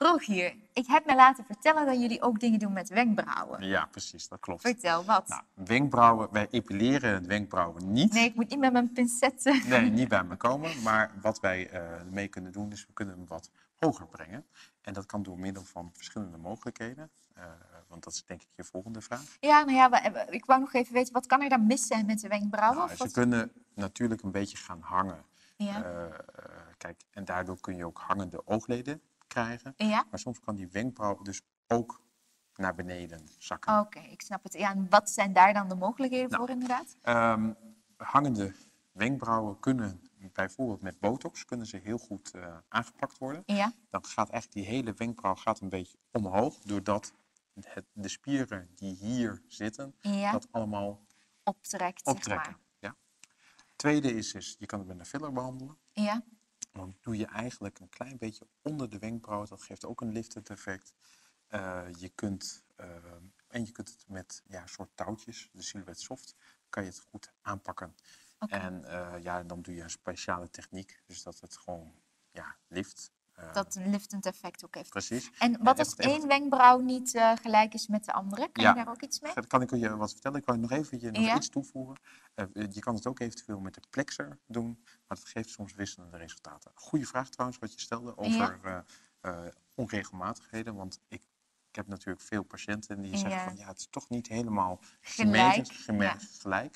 Rogier, ik heb me laten vertellen dat jullie ook dingen doen met wenkbrauwen. Ja, precies, dat klopt. Vertel, wat? Nou, wenkbrauwen, wij epileren de wenkbrauwen niet. Nee, ik moet niet met mijn pincetten. Nee, niet bij me komen. Maar wat wij mee kunnen doen, is we kunnen hem wat hoger brengen. En dat kan door middel van verschillende mogelijkheden. Want dat is denk ik je volgende vraag. Ja, nou ja, ik wou nog even weten, wat kan er dan mis zijn met de wenkbrauwen? Nou, Of ze wat? kunnen natuurlijk een beetje gaan hangen. Ja. Kijk, en daardoor kun je ook hangende oogleden krijgen. Ja? Maar soms kan die wenkbrauw dus ook naar beneden zakken. Oké, ik snap het. Ja, en wat zijn daar dan de mogelijkheden Nou, voor inderdaad? Hangende wenkbrauwen kunnen bijvoorbeeld met botox kunnen ze heel goed aangepakt worden. Ja? Dan gaat eigenlijk die hele wenkbrauw gaat een beetje omhoog, doordat de spieren die hier zitten, Ja? dat allemaal Optrekt, zeg optrekken. maar. Ja. Tweede is, je kan het met een filler behandelen. Ja? Dan doe je eigenlijk een klein beetje onder de wenkbrauw. Dat geeft ook een liftend effect. Je kunt het met een soort touwtjes, de Silhouette Soft, kan je het goed aanpakken. Oké. En dan doe je een speciale techniek, dus dat het gewoon lift. Dat een liftend effect ook heeft. Precies. En wat als één wenkbrauw niet gelijk is met de andere? Kan je daar ook iets mee? Dat kan ik je wat vertellen. Ik wil nog Ja? iets toevoegen. Je kan het ook eventueel met de plexer doen, maar dat geeft soms wisselende resultaten. Goeie vraag trouwens wat je stelde over onregelmatigheden, want ik heb natuurlijk veel patiënten die zeggen van het is toch niet helemaal gelijk.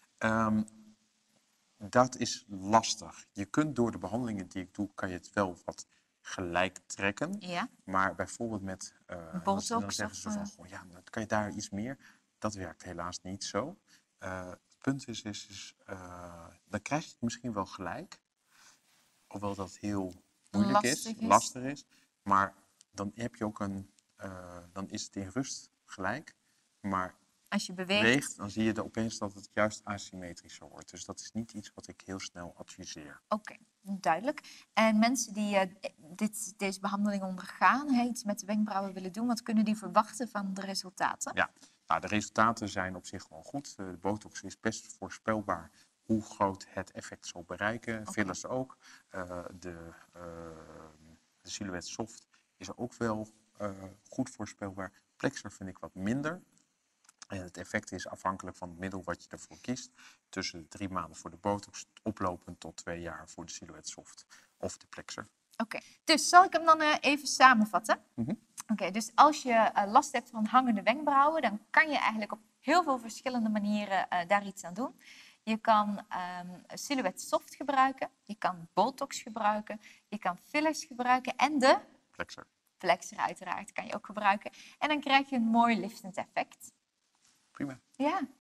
Dat is lastig. Je kunt door de behandelingen die ik doe, kan je het wel wat gelijk trekken. Ja? Maar bijvoorbeeld met Botox dan zeggen ze van, goh, dan kan je daar iets meer. Dat werkt helaas niet zo. Het punt is dan krijg je het misschien wel gelijk. Hoewel dat heel moeilijk lastig is. Maar dan heb je ook dan is het in rust gelijk. Maar als je beweegt, dan zie je opeens dat het juist asymmetrischer wordt. Dus dat is niet iets wat ik heel snel adviseer. Oké, duidelijk. En mensen die deze behandeling ondergaan, iets met de wenkbrauwen willen doen, wat kunnen die verwachten van de resultaten? Ja, nou, de resultaten zijn op zich wel goed. De botox is best voorspelbaar hoe groot het effect zal bereiken. Fillers ook. De Silhouette Soft is ook wel goed voorspelbaar. Plexer vind ik wat minder. En het effect is afhankelijk van het middel wat je ervoor kiest. Tussen 3 maanden voor de botox, oplopend tot 2 jaar voor de Silhouette Soft of de plexer. Oké, dus zal ik hem dan even samenvatten? Oké, dus als je last hebt van hangende wenkbrauwen, dan kan je eigenlijk op heel veel verschillende manieren daar iets aan doen. Je kan Silhouette Soft gebruiken, je kan botox gebruiken, je kan fillers gebruiken en de plexer uiteraard kan je ook gebruiken. En dan krijg je een mooi liftend effect. Prima. Ja.